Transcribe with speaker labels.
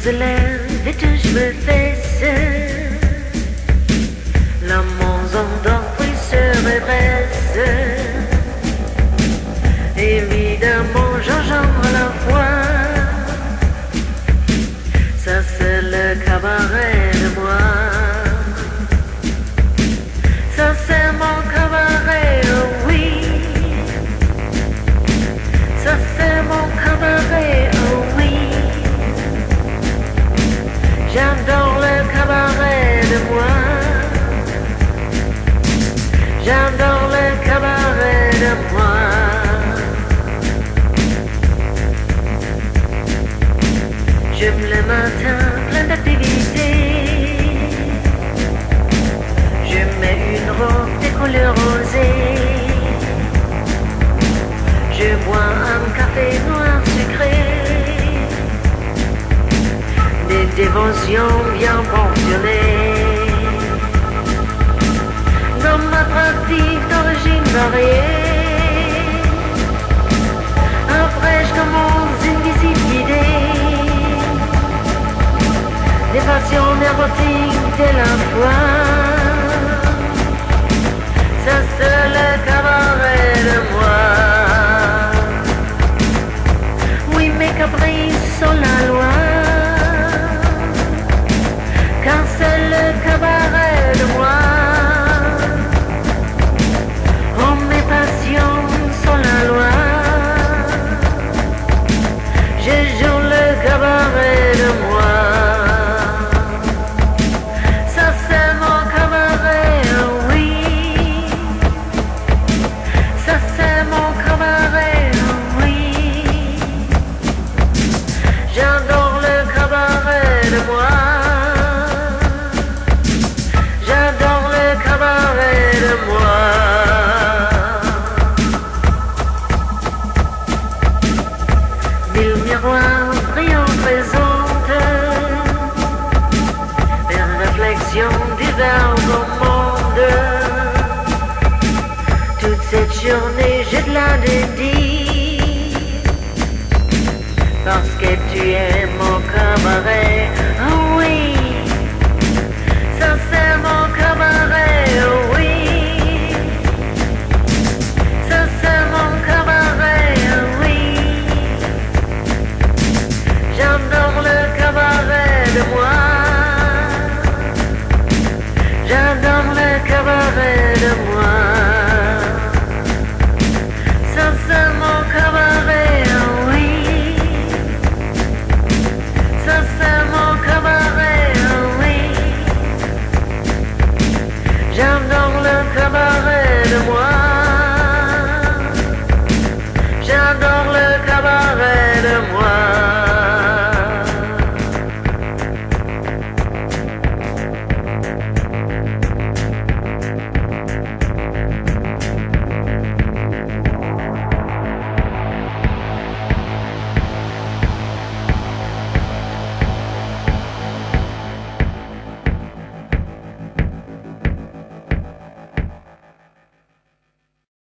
Speaker 1: se lève et touche mes fesses. La maison d'enfant se redresse. Évidemment, j'enjambe à la fois. Ça c'est le cabaret de moi. Ça c'est mon cabaret, oh oui. Ça c'est mon cabaret, oh oui. J'adore le cabaret de moi. J'adore le cabaret de moi. J'aime le matin plein d'activité. Je mets une robe de couleur rosée. Je bois un café noir sucré. Des dévotions bien pensionnées. Dans ma pratique d'origine variée. Après je commence une visite guidée. Des passions érotiques de la foi. Ça c'est le cabaret de moi. Oui, mes caprices sont la loi. Car c'est le cabaret de moi. Oh, mes passions sont la loi. Je joue le cabaret de moi. Ça c'est mon cabaret, oh oui. Ça c'est mon cabaret, oh oui. J'adore le cabaret de moi. J'adore le cabaret de moi. Mille miroirs brillants présentent des réflexions divers au monde. Toute cette journée je te la dédie. Parce que tu es mon cabaret, oh oui. Ça c'est mon cabaret, oh oui. Ça c'est mon cabaret, oh oui. J'adore le cabaret de moi. J'adore le cabaret de moi. Ça c'est mon cabaret, oh oui. Ça c'est mon cabaret, oh oui. J'adore le cabaret de moi.